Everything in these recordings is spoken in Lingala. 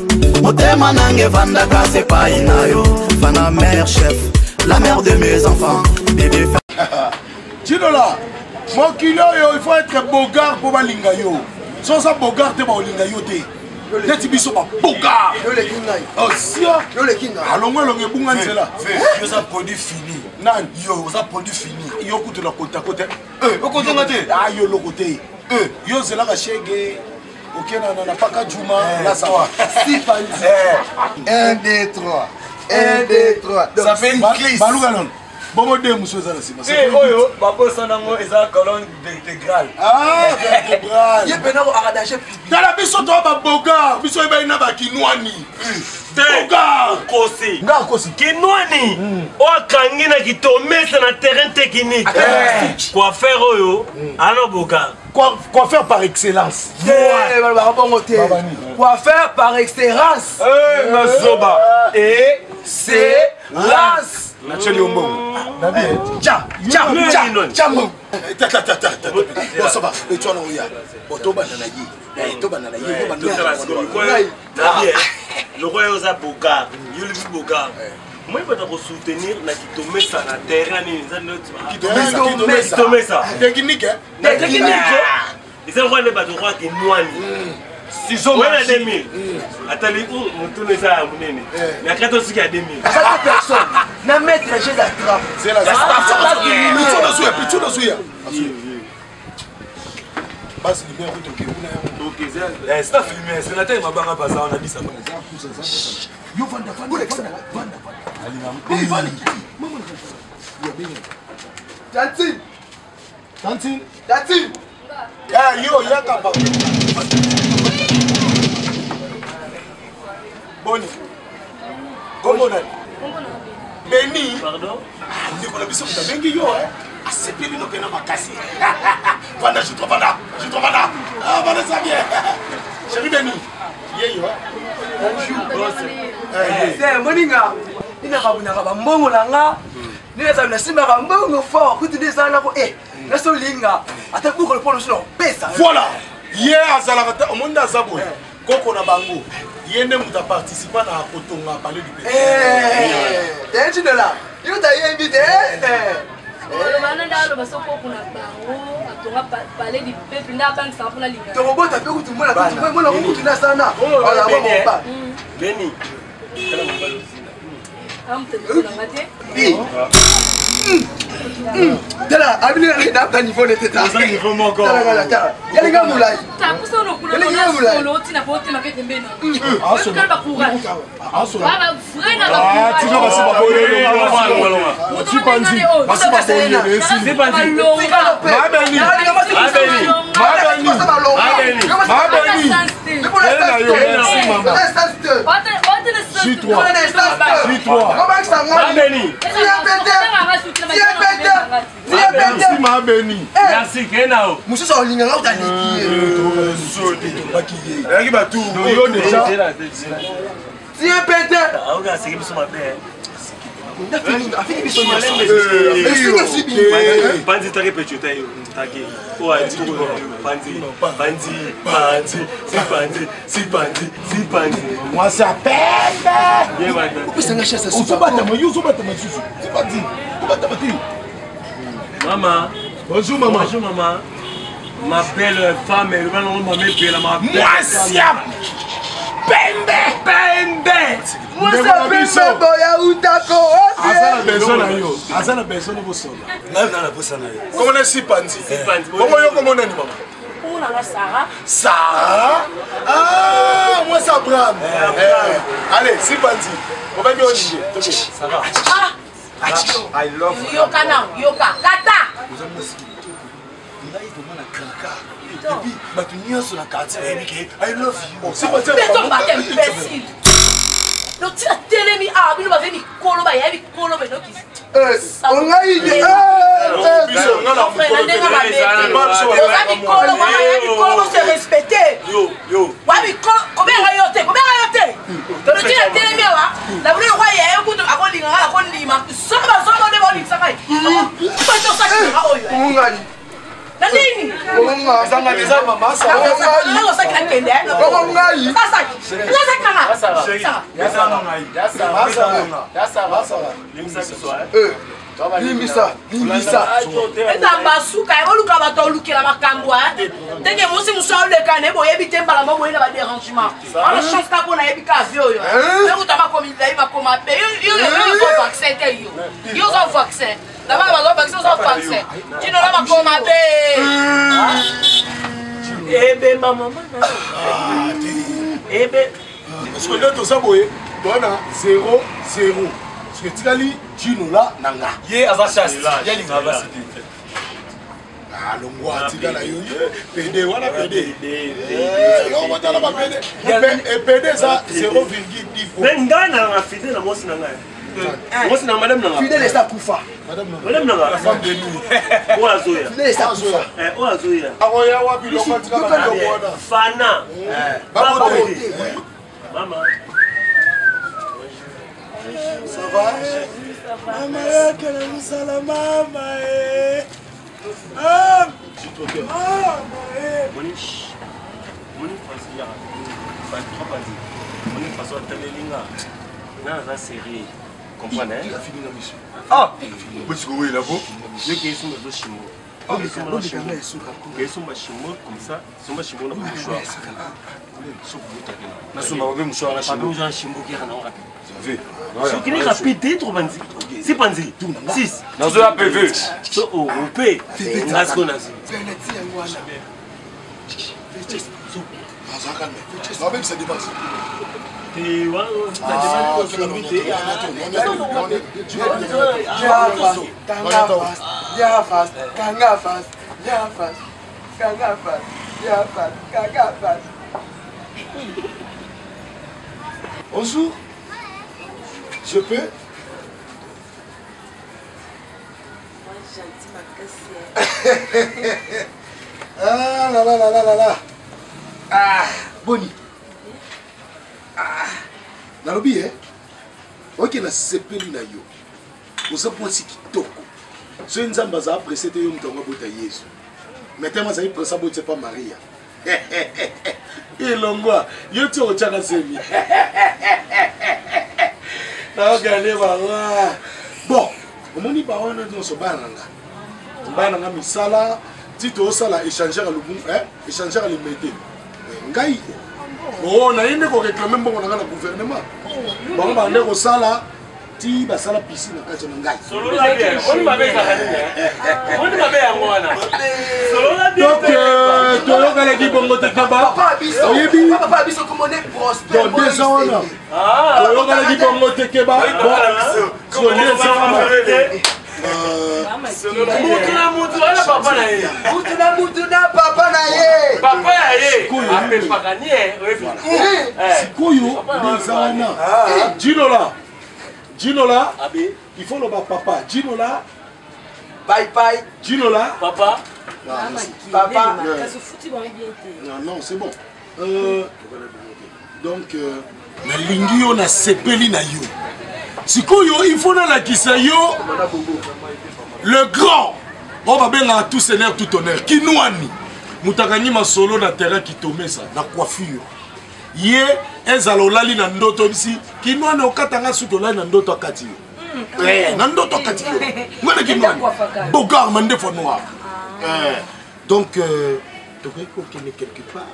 Motema nange vanda kase pa inayo. Fana mère chef, la mère de mes enfants. Bébé Chinola, mon kilo il faut être bogard pour balinga yo. Sans ça bogard te ba olinga yo te. Neti biso ba bogard. Yo le kinga. Oh sia. Yo le kinga. Alongo longe bunga nzela. Yo ça produit fini. Nan Yo ça produit fini. yo kutu la kota kota. Au côté ngate. Ah yo lo côté. Yo zela ka shege. Okena na paka juma la sawa. Si pandi. 1 2 3. 1 2 3. Ça fait une glisse. Balugalon. Bon de muso za la sima. Eh oyo, babo sanango eza colonne vertébrale. Ah, vertébrale. Ye pena ko akadache pipi. Tala biso to ba bogard, biso eba ina ba kinwani. Bogard. Kosi. Nga kosi. Kinwani. O akangi na kitomesa na terrain technique. Quoi faire oyo? Ano boka. Quoi faire par excellence. Quoi faire par excellence. Mazoba. Et c'est lance. Nacheli ombongo. Nabi. Tcha. Bon ça va. Et toi non ya. Otoba na yi. Toba na yi. Le roi oza boka. Yo le boka. Moi il va te soutenir na kitomesa na terrain ni kitomesa. Technique. Technique. Ils ont le bas de roi qui noine. Si sont ouais à 2000. Attendez où mon tourne ça à monene. Mais à 14 qui a 2000. Ça personne. Na mettre jeu d'attrape. C'est la station. Pichu na suya. Basi libère route OK. OK, c'est pas filmé, c'est la taille ma banga pas ça on a dit ça. Yo vanda. Ali Vanda. Tantine. Eh yo yaka ba. Boni. Comment on a? Beni. Pardon? Ndiko na biso bengi yo asepeli no kena makasi. Vanda je trouve vanda. Ah vanda ça bien. Chérie Beni. Yeyo bonjour. C'est moninga. Ina kabuna ka mbongo langa. Nina sabina simba ka mbongo fort kuti desana ko na so linga. Ata buko le polo so pesa. Voilà. Hier azalaka au monde azabo. Koko na bango. Yende muta participer na kotonga parler du pays. T'es tu de là. Yo t'as invité. Le mananda le baso koko na bango, atonga parler du peuple na banque ça pour la ligue. To robota pe kutu mona kutu na sana. Voilà ba. Beni. Am te ko na ngate. Tala abili na ta niveau de teta. Ça niveau mon corps. Tala. Yali ga mulai. Ta puso no kula na solo tina pote makete mbena. Aso ba courage. Aso. Ba frena ba courage. Tu vas pas boire. Tu penses. Parce pas boire. C'est pas dit. Merci Kenao. Musu so linga nga utaliki. Yaki ba tout. Yo déjà. Tiens pété. Ah on a c'est que ma paix. Panzi take pecho tayo take o a dit panzi Moi ça pète. Maman, Bonjour maman. Bonjour maman. Ma belle femme, elle va nous m'appeler ma belle. Moi siap. Pembe. Moi ça pembe boya utako. Azana personne vous sonne. Même dans la bossa na yo. Comment est-ce Panzi? Panzi. Comment yo comment on est maman? On a la Sarah. Sarah? Ah, moi ça Abraham. Allez, si Panzi. On va bien au ça va. I love you. Yoka now, yoka. Kata. Depuis, tu n'y as sur la carte, I love you. C'est pas ça. Mais ton baptême imbécile. Donc tu as télé ah, il va venir colo ba, il colo ba donc. On a idée. Se respecter. Yo. Combien rayoté? Donc tu as télé la voulait roi hier écoute à Kolima. Samba de boli ça vai. Pas de ça que On a nini? On a Zanga des maman ça. On a ça qui a kende. On a Ça. basuka oluka bato olukela makambo ndenge mosi mosu aolekana eboyebi te mbala mo boyena badérangement ana chance ka mpona yebi ka vie oyo ekuta bakomilai bakoma be yo vaccin te yo oza vaccin d'abord baza vaccin oza vaccin tinola bakoma be ebe mamama ebe parce que nde toza boye toana 0-0 parce que tikali tinola na nga ye aza chasse yalinga basite longwa tikala yo pd wana pd yokotala bapd epd eza 0,10 mais ngai nanga fidèle na mosi na ngai mosi na madame nanga fidèle esa kufa madame nanga femme de nuit oyo azoya fidèle esa kufa oyo azoya akoya wapi longo tikala na longo wana fana babote mama ça va mama yake na musala mama moni façon ya pas trop pas dit moni façon telelinga na za série comprendre il a fini la mission bosiko oui là-bas yo qui sont dans chimo kesumba chimo comme ça sumba chimo na kushwa na sumba babe mshwara pas chimo besoin chimo qui rana rapide vu ce qui est rapide trop banzi c'est panzi 6 nazo ya PV so au p nasko nazo même ça dépasse et wa bonjour je peux ah là là là là là là ah boni ah nalobi oke na sepeli na yo oza mwasi kitoko soki nzambe aza apresse te yo moto yango abota yesu mais teme azali presse aboti pa maria elongwa yo ti otyaka semi naogane bango bon omoni bango nyonso bana nanga misala ti toosala échangeur échangeur alimete ngai naye nde koreklame mbongo na ngai na gouvernement bango bande kosala ti basala piscine na kati na ngai donc toyokalaki bongo te kaba oyebi don 2 ans wana toyokalaki bongo te keba so 2 ans wana mutu na papa na ye sikoyo nde eza wana jinola il faut loba papa jinola bye jinola Papa. Papa. Non, c'est bon. Donc, nalingi yo na sepeli na yo. Sikoyo, il faut nalakisa yo le grand. On va bien à tout seigneur, tout honneur. Kinouani. Mutakani masolo na terrain qui tombe ça, na coiffure. Ye ezalolali na ndoto bisi. Kinouani okatanga sutolali na ndoto akati yo. Na ndoto akati yo. Ngwana kinouani. Bogar mande fo noir. Donc, tu peux qu'on est quelque part.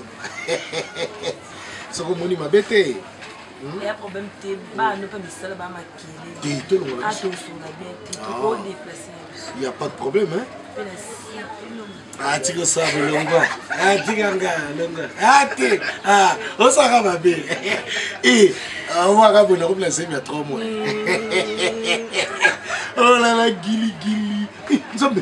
C'est comme on m'a bêté. Il y a un problème, tu vas ne pas me saler à ma Il n'y a pas de problème, hein? Ah, tu ça, le longa. Ah, tu ganga, longa. Ah, tu. Ah, on s'en va bien. Et, on va vous le remplacer il y a 3 mois. Oh là là, Gili, Gili. Zambé.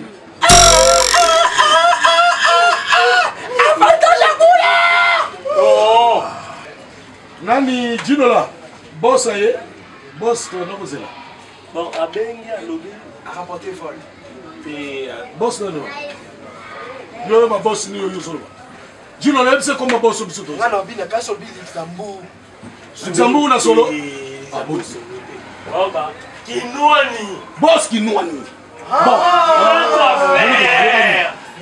Oh! Nani Jinola, boss aye, boss toi non là. Bon, abengi alobi a rapporté folle. et Boss non. Yo ma boss ni yo solo. Jinola c'est comme boss biso to. Ngana bina kaso bi Luxembourg. Luxembourg na solo. ah bon. Oba kinwani. Boss qui nous ani. Bon.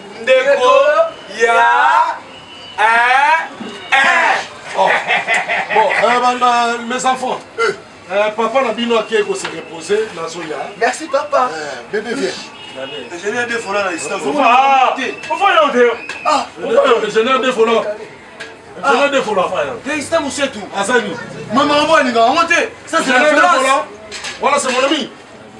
Ndeko ya Oh. Bon, mes enfants, papa n'a bino qui est se reposer dans son lit. Merci papa. Bébé viens. Je n'ai deux fois là, il s'est Je n'ai deux fois là. Je n'ai deux fois là. il s'est mouché tout. Azani. Maman, moi, il va remonter. Ça, c'est la violence. Voilà, c'est mon ami.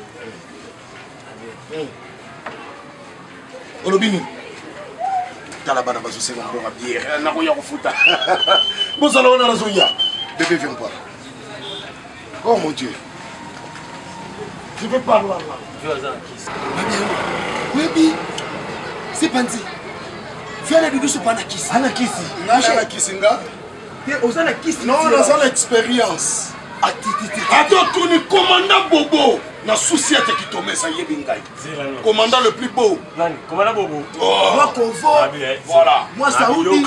Olobini. Talabana va se faire un bière. Na koya ko futa. Vous allez on a la zoya. Bébé viens pas. Oh mon Dieu. Je veux pas voir là. Oui, c'est Panzi. Viens la bébé, c'est pas Nakisi. Anakisi. Nga kisinga. Aux anarchistes. Non, dans son expérience. Attends, tout le commandant Bobo. Na souci à qui tombe ça y est bingai. Commandant le plus beau. Commandant Bobo. Oh. Moi, Convo. Voilà. Moi, Saoudi.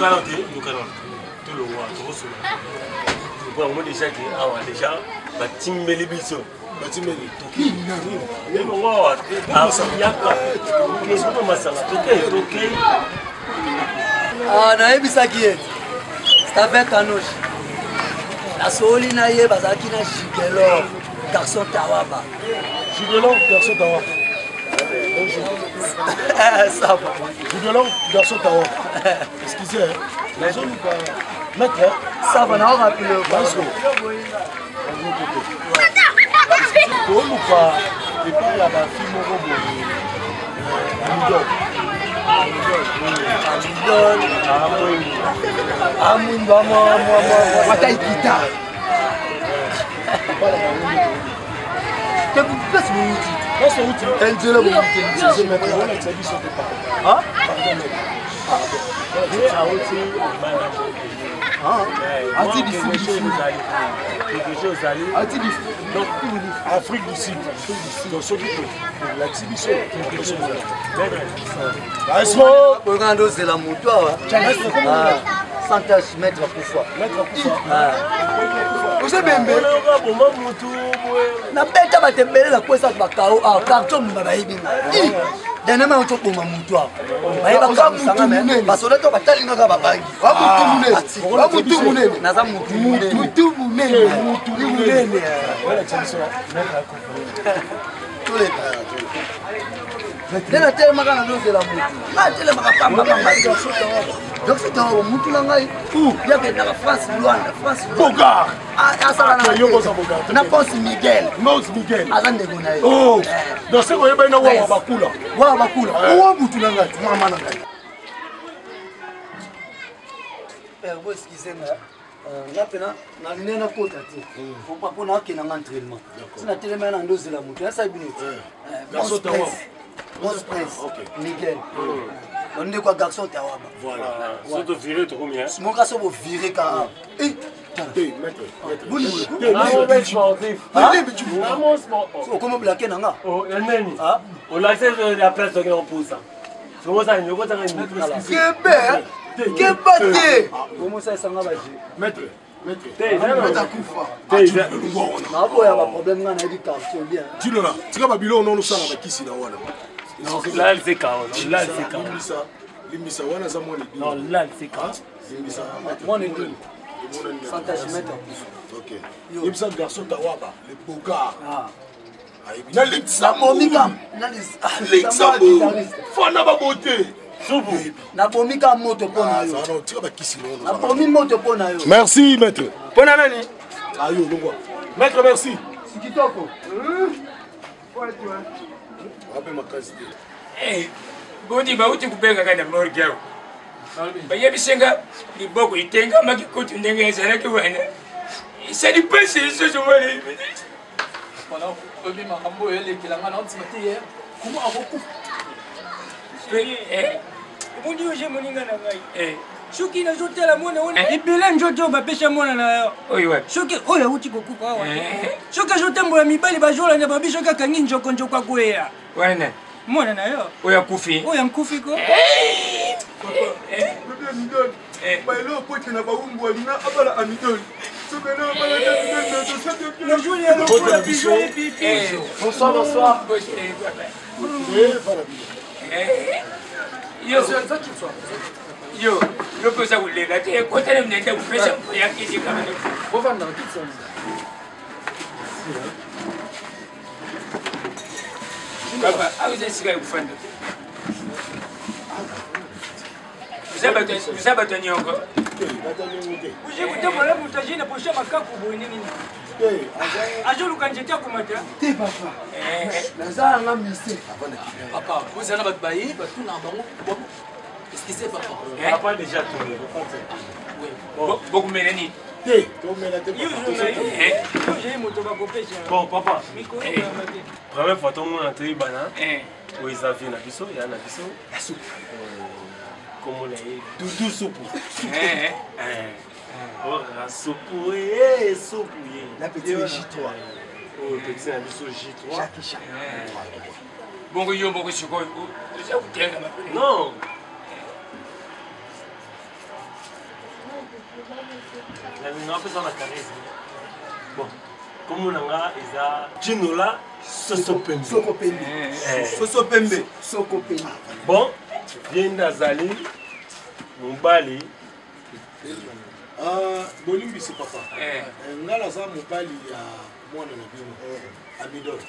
Déjà, Batimbeli Bisso. Batimeli. Ah, nayebisaki ye c'est avec Anoche nasoli na ye bazalaki na Gigelo garçon Tawaba Gigelo garçon Tawaba. ça va Gigelo garçon Tawaba. Excusez. Maître. ça va na rappeler Basco. Koluka epai ya bafille moko boye amwindo Bataille guitare. place mouti Place mouti. Angela mouti Je me prends la service de papa. Afrique du Sud. Donc, ce qui est l'exhibition. ozela moto awa santage maître kufa ozebembe nabeta bato ebele nakwesa bakao awa karton mba bayebinga dernièrement otoboma moto awa bayebakamisanga me basoda to batalingaka babangi Wamutu munene. naza motu munene Mutu munene. Mutu munene. nde natelemaka na nozela motu natelemaka pambapamba donc c'est un motu na ngai yakendaka france lwanda france Bogart. asala na ponce miguel Nose Miguel. aza ndeko na ye Oh, dans ce qu'on a wawa bakula. wa bakula Owa mutu na ngai, mama na ngai. bo excuse nga nga pena naline nakota te mpo nakendanga entraînement si natelemaka na ndozela motu nasali bino Garçon Tawaba. Mons Prince Miguel ondeko ya garçon Tawaba Voilà. Surtout viré tout combien? moka so bovire ka okoma blake nanga On l'a fait la presse de pousse. C'est moi ça, je vois ça. keba te omosa esanga baje Maître. Maître. naboya baproblème nga nayebi quartier bien Dis-le là. Tu vas babilo non nous ça avec qui si na wana. Là, c'est quand. Là, c'est quand. Limbisa wana za mwana di. Non, là, c'est quand. Limbisa. mwana edini santage mètre OK. Limbisa garçon Tawaba, le Bogart. ah Na limbisa bomika L'exambo. Fana ba beauté. nabomika moto mpo na yo Non, tu vas kisi non. nabomi moto mpo na yo Merci maître. Mpo na nani? Ayo longwa. Maître merci. sikitoko Wape makazi. Bondi bauti kupenga kana morgi yao. Bayebisenga liboko itenga makikuti ndenge ezalaki wana. Isali pese iso somali. Voilà, obi makambo elekilanga na ntimati ye. Kuma aboku. Bondi oje moninga na ngai. Soki nazotala mwana wana ebele njoto bapesha mwana na yo. Oyo wapi? Soki oyo auti kokupa awa. Soki azotambola mibali bajolanda babiso kaka ngi njoko akweya. Wana mwana na yo oyo akufi oyo amkufi ko Bailo pote na baumbu alina abala amidoli. Sokana abala bonsoir, bonsoir. Yo, je peux ça vous les gâter. Quand elle me dit que vous faites ça, il y a qui dit quand même. Vous vendez dans toute ça. Papa, ah vous êtes si vous faites. Vous avez battu encore. Vous avez écouté mon lèvre, vous avez une prochaine macaque pour vous. Ajo lukanjete akumata. Te papa. Naza nga mise. Papa, vous avez battu bayi, battu na bango. Qu'est-ce qui c'est papa? Papa déjà tourné. Oui. Beaucoup melani. Bon papa. Première fois tout le monde a entré bana. Oui, ça vient na biso, ya na biso. La soupe. Comme on est doudou soupe. Oh, la soupe, soupe. La petite J3. Oh, petit un biso J3. Jackie. Bon, yo, bon, je crois. Non. On appelle ça la caresse. Bon, comme on a isa Ginola Sosopembe. Sosopembe. Sokopembe. Bon, viens d'Azali, Mobali. Bolimbi c'est papa. Ngala za Mobali ya mwana na bino. Abidol.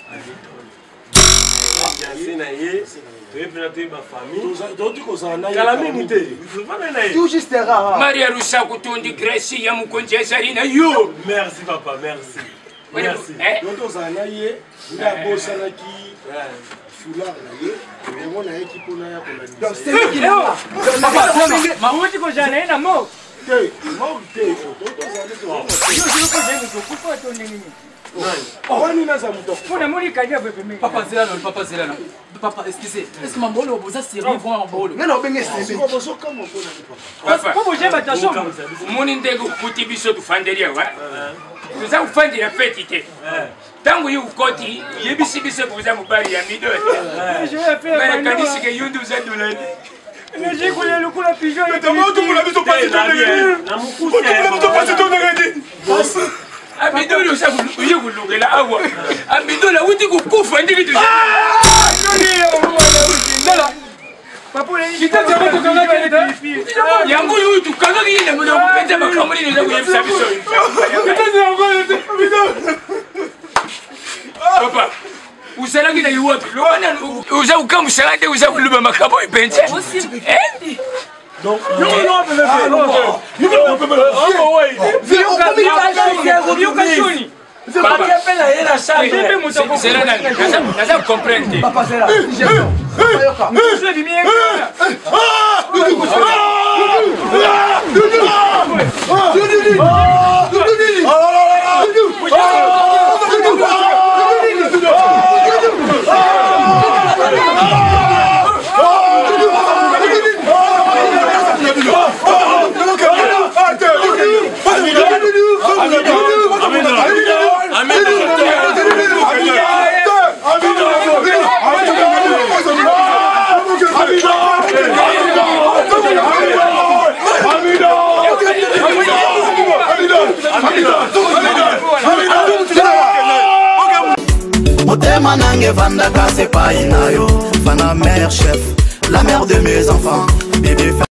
Maria Rusa kutundi Gracie ya mukonzi ya Zarina yo. Merci papa, merci. Merci. Donc on a naie, la bossa na ki foulard na ye, et on a équipe on a donc c'est lui qui l'a. Ma wuti ko jana ina mo. Te, mo te. Yo je ko jana ko ko to nini. Wani na za muto. Fona moli kanya bebe me. Papa Zelano, papa Zelano. Papa, excusez. Est-ce que mambo lo ça c'est vraiment mambo? Non non, benga c'est. Boso comme on peut. Papa, ko boje batasho. Moni ndego kuti biso tu fanderia wa. Nous avons fait de la fête. Tant que vous comptez, il y a des gens qui vous parlé à midi. Je vais faire un peu de que vous nous êtes donné. J'ai coulé le coup la pigeon. Mais comment tu l'as vu ton passé de l'année? À midi, nous avons eu le là. À midi, là, où tu coupes, on dit que tu Papa, il y a un peu de tout. Quand il y a un peu Papa, vous allez qu'il y a eu autre. Vous avez comme ça, vous avez le même capot et peinte. Donc, Motema nange vanda kase pa inayo. Fana mère chef, la mère de mes enfants. Bébé